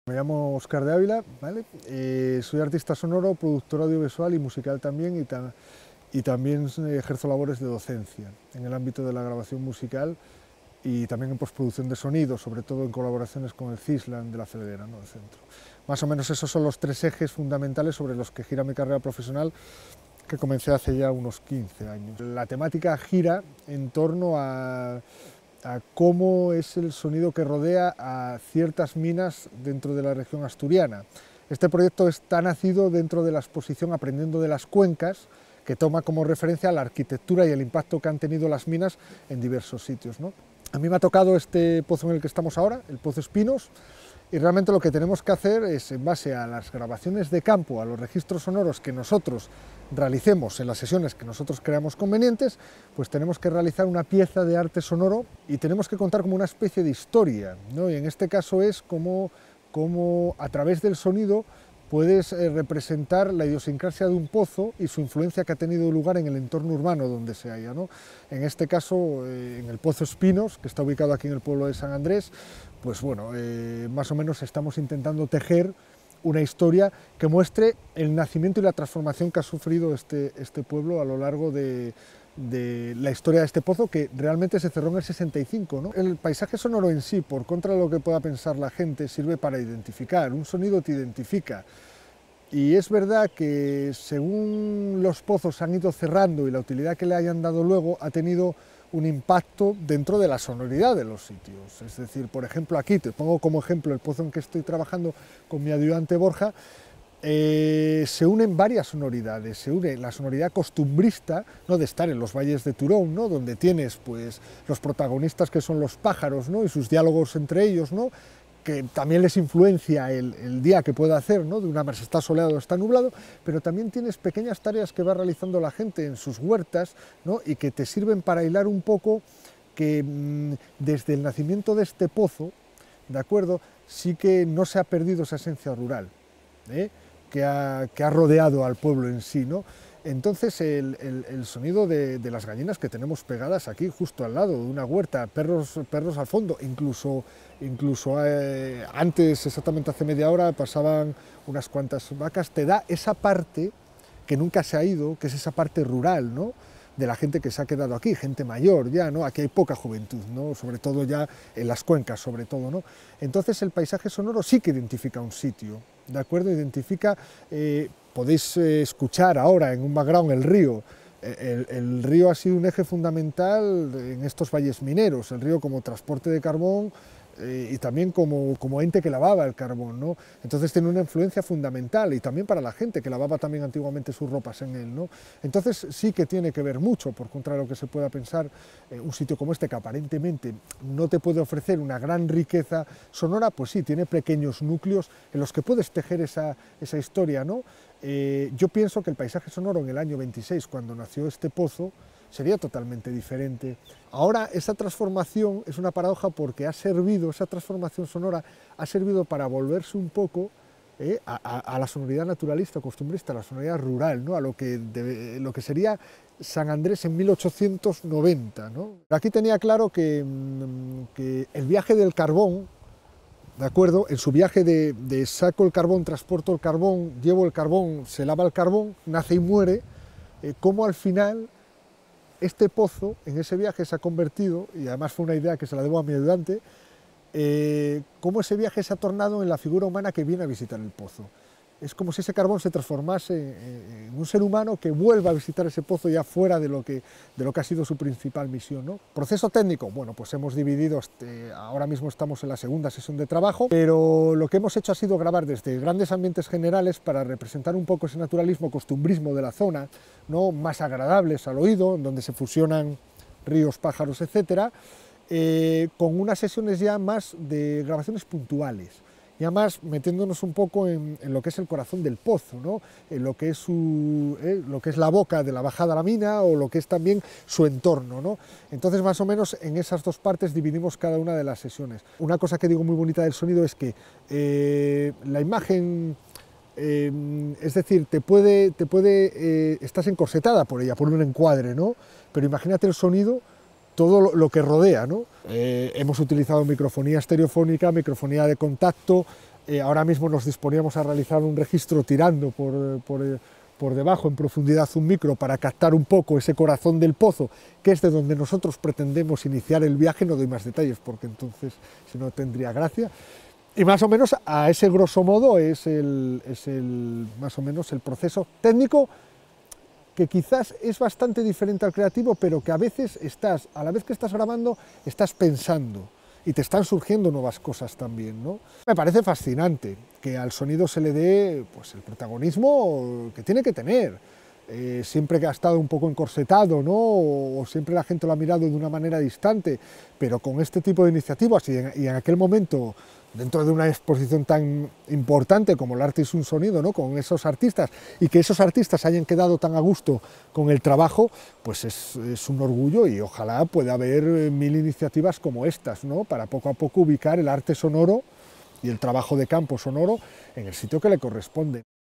Me llamo Óscar de Ávila, ¿vale? Soy artista sonoro, productor audiovisual y musical también, y también ejerzo labores de docencia en el ámbito de la grabación musical y también en postproducción de sonido, sobre todo en colaboraciones con el CISLAN de la Federa, ¿no?, del centro. Más o menos esos son los tres ejes fundamentales sobre los que gira mi carrera profesional, que comencé hace ya unos 15 años. La temática gira en torno a cómo es el sonido que rodea a ciertas minas dentro de la región asturiana. Este proyecto está nacido dentro de la exposición Aprendiendo de las Cuencas, que toma como referencia la arquitectura y el impacto que han tenido las minas en diversos sitios, ¿no? A mí me ha tocado este pozo en el que estamos ahora, el Pozo Espinos, y realmente lo que tenemos que hacer es, en base a las grabaciones de campo, a los registros sonoros que nosotros realicemos en las sesiones que nosotros creamos convenientes, pues tenemos que realizar una pieza de arte sonoro y tenemos que contar como una especie de historia, ¿no? Y en este caso es como a través del sonido puedes representar la idiosincrasia de un pozo y su influencia que ha tenido lugar en el entorno urbano donde se halla, ¿no? En este caso, en el Pozo Espinos, que está ubicado aquí en el pueblo de San Andrés, pues bueno, más o menos estamos intentando tejer una historia que muestre el nacimiento y la transformación que ha sufrido este pueblo a lo largo de la historia de este pozo, que realmente se cerró en el 65, ¿no? El paisaje sonoro en sí, por contra de lo que pueda pensar la gente, sirve para identificar. Un sonido te identifica. Y es verdad que según los pozos han ido cerrando y la utilidad que le hayan dado luego, ha tenido un impacto dentro de la sonoridad de los sitios. Es decir, por ejemplo, aquí te pongo como ejemplo el pozo en que estoy trabajando con mi ayudante Borja. Se unen varias sonoridades, se une la sonoridad costumbrista, ¿no?, de estar en los valles de Turón, ¿no?, donde tienes pues los protagonistas que son los pájaros, ¿no?, y sus diálogos entre ellos, ¿no?, que también les influencia el día que pueda hacer, ¿no?, de una manera, si está soleado o está nublado, pero también tienes pequeñas tareas que va realizando la gente en sus huertas, ¿no?, y que te sirven para hilar un poco que desde el nacimiento de este pozo, ¿de acuerdo?, sí que no se ha perdido esa esencia rural, que ha rodeado al pueblo en sí, ¿no? Entonces el sonido de las gallinas que tenemos pegadas aquí justo al lado de una huerta, perros al fondo, incluso antes, exactamente hace media hora, pasaban unas cuantas vacas, te da esa parte que nunca se ha ido, que es esa parte rural, ¿no?, de la gente que se ha quedado aquí, gente mayor ya, ¿no? Aquí hay poca juventud, ¿no?, sobre todo ya en las cuencas, sobre todo, ¿no? Entonces el paisaje sonoro sí que identifica un sitio, ¿de acuerdo? Identifica, podéis escuchar ahora en un background el río. El río ha sido un eje fundamental en estos valles mineros, el río como transporte de carbón, y también como ente que lavaba el carbón, ¿no? Entonces tiene una influencia fundamental, y también para la gente que lavaba también antiguamente sus ropas en él, ¿no? Entonces sí que tiene que ver mucho, por contra de lo que se pueda pensar, un sitio como este que aparentemente no te puede ofrecer una gran riqueza sonora, pues sí, tiene pequeños núcleos en los que puedes tejer esa historia, ¿no? Yo pienso que el paisaje sonoro en el año 26, cuando nació este pozo, sería totalmente diferente. Ahora esa transformación es una paradoja porque esa transformación sonora ha servido para volverse un poco a la sonoridad naturalista, costumbrista, a la sonoridad rural, ¿no?, a lo que sería San Andrés en 1890, ¿no? Aquí tenía claro que el viaje del carbón, ¿de acuerdo?, en su viaje de saco el carbón, transporto el carbón, llevo el carbón, se lava el carbón, nace y muere, cómo al final este pozo en ese viaje se ha convertido, y además fue una idea que se la debo a mi ayudante, cómo ese viaje se ha tornado en la figura humana que viene a visitar el pozo. Es como si ese carbón se transformase en un ser humano que vuelva a visitar ese pozo ya fuera de lo que ha sido su principal misión, ¿no? Proceso técnico, bueno, pues hemos dividido, ahora mismo estamos en la segunda sesión de trabajo, pero lo que hemos hecho ha sido grabar desde grandes ambientes generales para representar un poco ese naturalismo, costumbrismo de la zona, ¿no?, más agradables al oído, donde se fusionan ríos, pájaros, etcétera, con unas sesiones ya más de grabaciones puntuales, ya más metiéndonos un poco en lo que es el corazón del pozo, ¿no?, en lo que es la boca de la bajada a la mina, o lo que es también su entorno, ¿no? Entonces, más o menos en esas dos partes dividimos cada una de las sesiones. Una cosa que digo muy bonita del sonido es que la imagen, es decir, estás encorsetada por ella, por un encuadre, ¿no?, pero imagínate el sonido, todo lo que rodea, ¿no? Hemos utilizado microfonía estereofónica, microfonía de contacto, ahora mismo nos disponíamos a realizar un registro tirando por debajo en profundidad un micro para captar un poco ese corazón del pozo, que es de donde nosotros pretendemos iniciar el viaje. No doy más detalles porque entonces si no tendría gracia. Y más o menos a ese grosso modo es más o menos el proceso técnico, que quizás es bastante diferente al creativo, pero que a veces a la vez que estás grabando, estás pensando y te están surgiendo nuevas cosas también, ¿no? Me parece fascinante que al sonido se le dé pues, el protagonismo que tiene que tener. Siempre que ha estado un poco encorsetado, ¿no? O siempre la gente lo ha mirado de una manera distante, pero con este tipo de iniciativas y en aquel momento, dentro de una exposición tan importante como el arte es un sonido, ¿no? Con esos artistas, y que esos artistas hayan quedado tan a gusto con el trabajo, pues es un orgullo, y ojalá pueda haber 1000 iniciativas como estas, ¿no? Para poco a poco ubicar el arte sonoro y el trabajo de campo sonoro en el sitio que le corresponde.